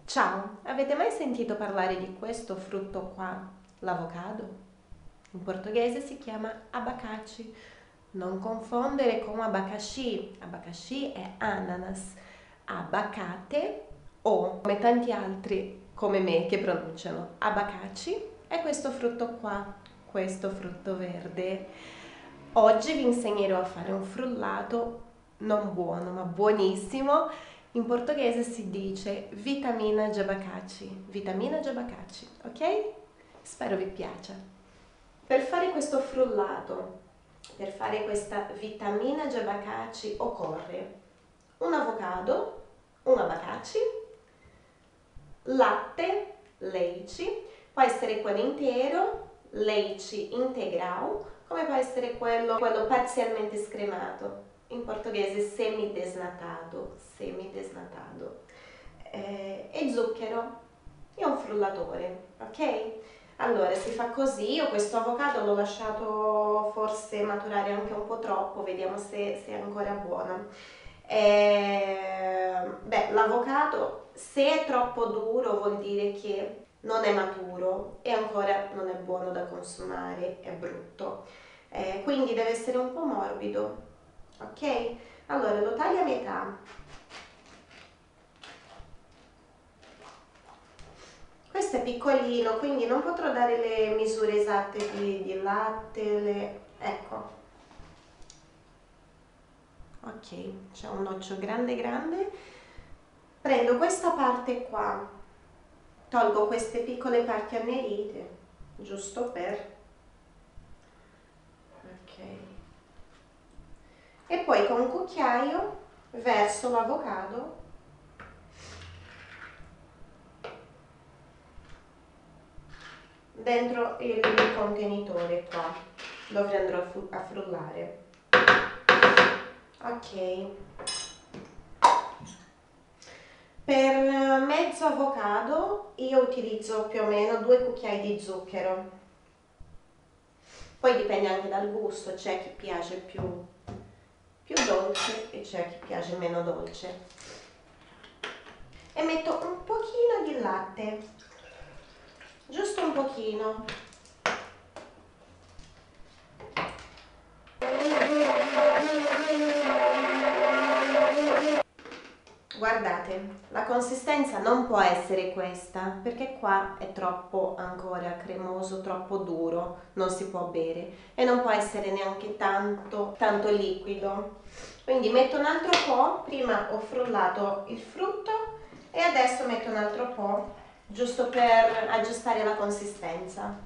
Ciao, avete mai sentito parlare di questo frutto qua, l'avocado? In portoghese si chiama abacaxi. Non confondere con abacaxi. Abacaxi è ananas. Abacate o, come tanti altri come me che pronunciano abacaxi, è questo frutto qua, questo frutto verde. Oggi vi insegnerò a fare un frullato non buono, ma buonissimo. In portoghese si dice vitamina de abacaxi, ok? Spero vi piaccia. Per fare questo frullato, per fare questa vitamina de abacaxi occorre un avocado, un abacaxi, latte, leite, può essere quello intero, leite integral, come può essere quello parzialmente scremato. In portoghese semidesnatato, e zucchero e un frullatore, ok? Allora si fa così. Io questo avocado l'ho lasciato forse maturare anche un po' troppo, vediamo se è ancora buono. Beh, l'avocado se è troppo duro vuol dire che non è maturo e ancora non è buono da consumare, è brutto. Quindi deve essere un po' morbido, ok? Allora lo taglio a metà. Questo è piccolino, quindi non potrò dare le misure esatte di latte, ecco. Ok, c'è un noccio grande grande. Prendo questa parte qua, tolgo queste piccole parti annerite, giusto per... Ok. E poi con un cucchiaio verso l'avocado dentro il contenitore qua, dove andrò a frullare. Ok. Per mezzo avocado io utilizzo più o meno 2 cucchiai di zucchero. Poi dipende anche dal gusto, c'è chi piace più dolce e c'è chi piace meno dolce. E metto un pochino di latte, giusto un pochino. Guardate, la consistenza non può essere questa, perché qua è troppo ancora cremoso, troppo duro, non si può bere, e non può essere neanche tanto liquido. Quindi metto un altro po', prima ho frullato il frutto e adesso metto un altro po', giusto per aggiustare la consistenza.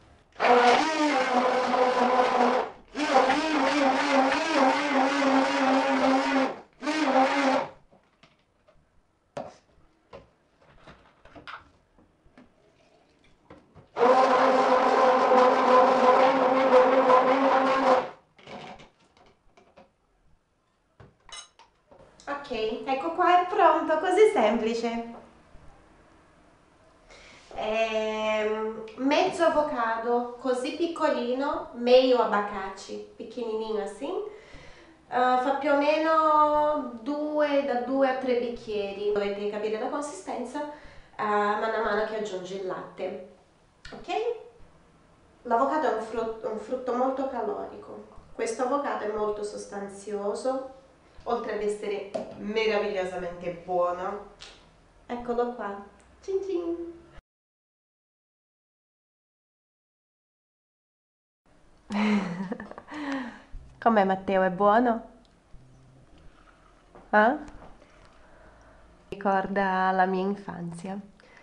Ok, ecco qua è pronto, così semplice. Mezzo avocado, così piccolino, meio abacaxi, pequenininho assim, fa più o meno da 2 a 3 bicchieri. Dovete capire la consistenza man mano che aggiungi il latte, ok? L'avocado è un frutto molto calorico. Questo avocado è molto sostanzioso, oltre ad essere meravigliosamente buono. Eccolo qua. Cin cin. Com'è Matteo, è buono? Eh? Ricorda la mia infanzia,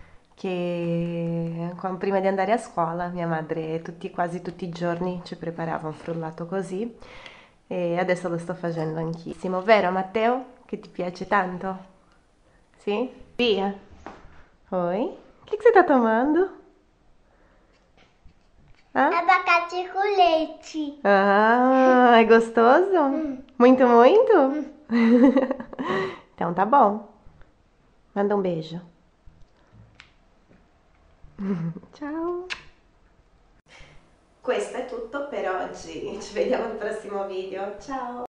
che prima di andare a scuola mia madre quasi tutti i giorni ci preparava un frullato così e adesso lo sto facendo anch'io. Vero Matteo? Che ti piace tanto? Sì? Via. Oi? O que você tá tomando? Hã? Abacate com leite. Ah, é gostoso? Muito, muito? Então tá bom. Manda um beijo. Ciao. Questo è tutto per oggi. Ci vediamo al prossimo video. Ciao.